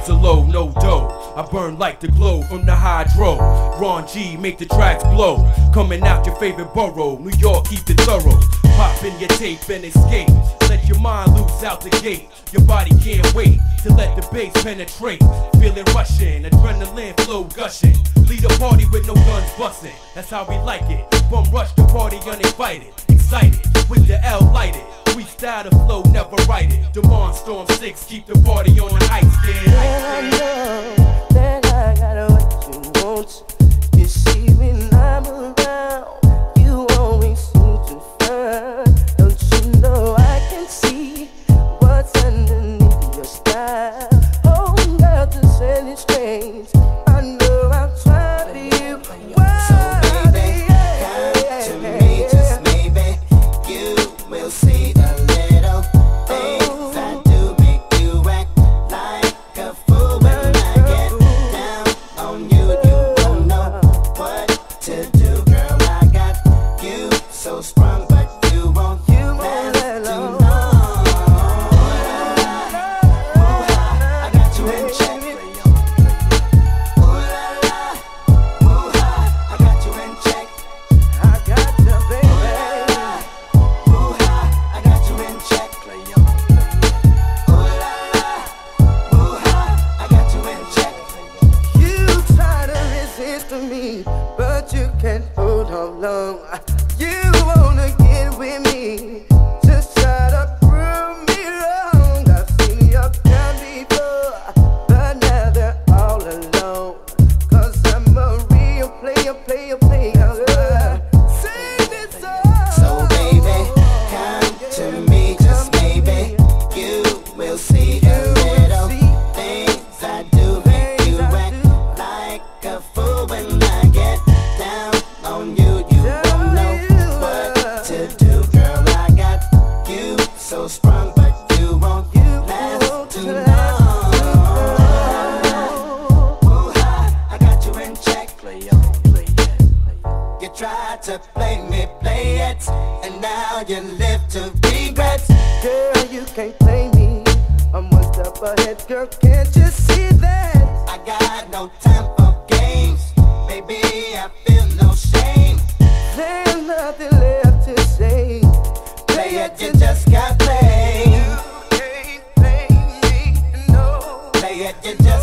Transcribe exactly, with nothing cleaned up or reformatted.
low, no dough. I burn like the glow from the hydro. Ron G, make the tracks blow. Coming out your favorite borough, New York, keep it thorough. Pop in your tape and escape. Let your mind loose out the gate. Your body can't wait to let the bass penetrate. Feel it rushing, adrenaline flow gushing. Lead a party with no guns busting. That's how we like it. Bum rush the party uninvited. Excited with the L lighted. Freestyle the flow, never write it. Demand Storm six, keep the party on the ice. Yeah, I know that I got what you want. You see when I'm around, you always seem to find. Don't you know I can see what's underneath your style? Oh, girl, to say it's strange. I know I'm trying for you. So baby, come to me, just maybe you will see the little things I do make you act like a fool. When I get down on you, you won't know what to do. Girl, I got you so strong, but you won't last too long. I got you in check. Ooh la la, ooh ha, I got you in check. I got you, baby. Ooh ha, I got you in check. Ooh la la, ooh ha, I got you in check. You try to resist me, but you can't hold on long. You wanna get with me, just try to prove me wrong. I've seen your kind before, but now they're all alone. Cause I'm a real player, player, player. Sing this song. So baby, come to me, just maybe you will see the little things I do make you act like a fool. When I get down on you, you won't know what to do. Girl, I got you so strong, but you won't last too long. Ooh ha, I got you in check. You tried to play me, play it, and now you live to regret. Girl, you can't play me. I'm one step ahead, girl, can't you see that? I got no time for games, baby, I feel no shame. There's nothing left to say. Play it, you just got played. You can't play me, no. Play it, you just